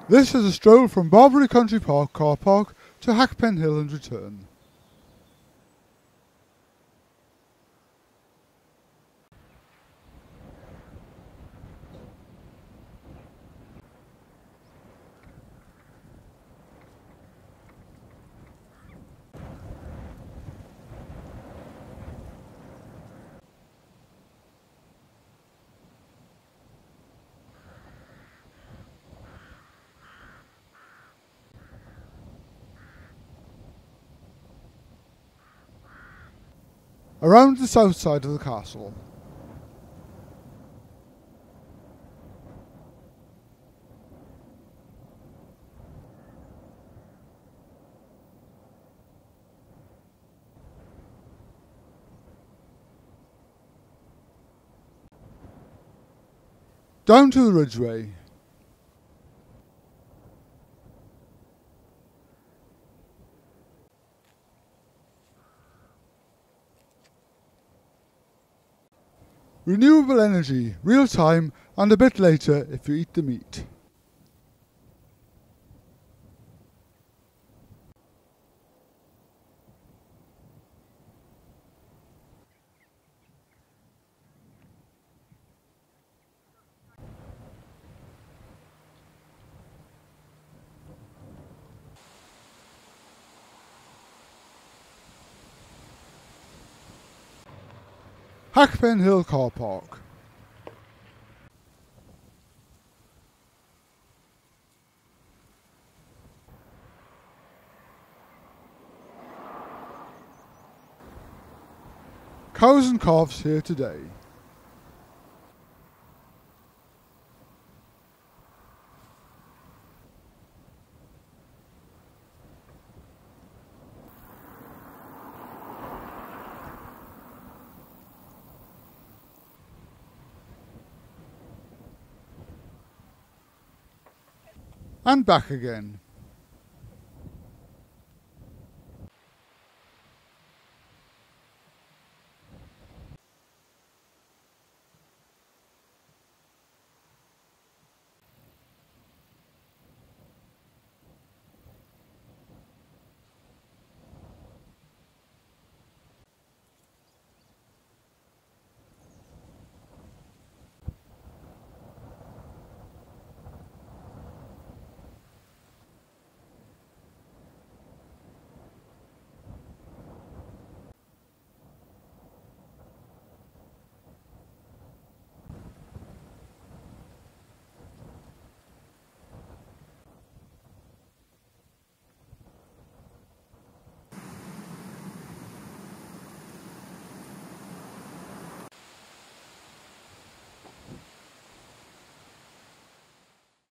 This is a stroll from Barbury Country Park car park to Hackpen Hill and return. Around the south side of the castle. Down to the Ridgeway. Renewable energy, real time, and a bit later if you eat the meat. Hackpen Hill car park. Cows and calves here today. And back again.